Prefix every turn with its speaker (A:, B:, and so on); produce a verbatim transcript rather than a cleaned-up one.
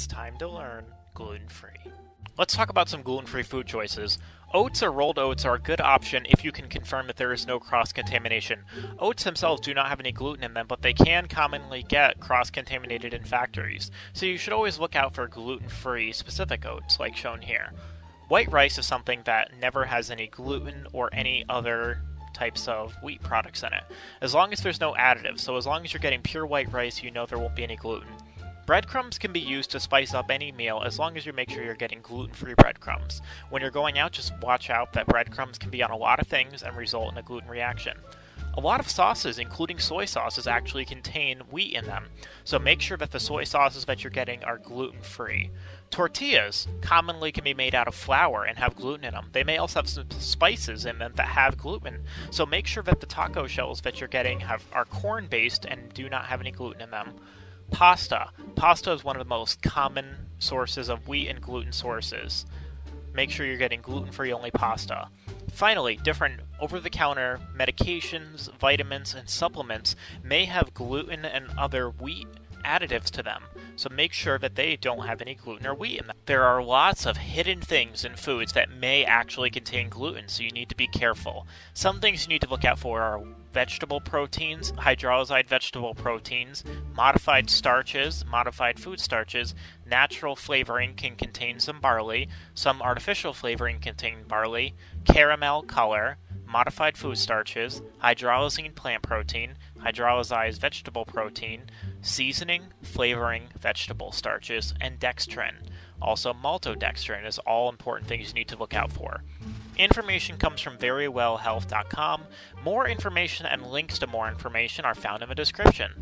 A: It's time to learn gluten-free. Let's talk about some gluten-free food choices. Oats or rolled oats are a good option if you can confirm that there is no cross-contamination. Oats themselves do not have any gluten in them, but they can commonly get cross-contaminated in factories, so you should always look out for gluten-free specific oats, like shown here. White rice is something that never has any gluten or any other types of wheat products in it, as long as there's no additives. So as long as you're getting pure white rice, you know there won't be any gluten. Breadcrumbs can be used to spice up any meal as long as you make sure you're getting gluten-free breadcrumbs. When you're going out, just watch out that breadcrumbs can be on a lot of things and result in a gluten reaction. A lot of sauces, including soy sauces, actually contain wheat in them, so make sure that the soy sauces that you're getting are gluten-free. Tortillas commonly can be made out of flour and have gluten in them. They may also have some spices in them that have gluten, so make sure that the taco shells that you're getting have are corn-based and do not have any gluten in them. Pasta. Pasta is one of the most common sources of wheat and gluten sources. Make sure you're getting gluten-free only pasta. Finally, different over-the-counter medications, vitamins, and supplements may have gluten and other wheat additives to them, so make sure that they don't have any gluten or wheat in them. There are lots of hidden things in foods that may actually contain gluten, so you need to be careful. Some things you need to look out for are vegetable proteins, hydrolysed vegetable proteins, modified starches, modified food starches. Natural flavoring can contain some barley, some artificial flavoring contain barley, caramel color, modified food starches, hydrolysine plant protein, hydrolyzed vegetable protein, seasoning, flavoring, vegetable starches, and dextrin. Also, maltodextrin is all important things you need to look out for. Information comes from verywell health dot com. More information and links to more information are found in the description.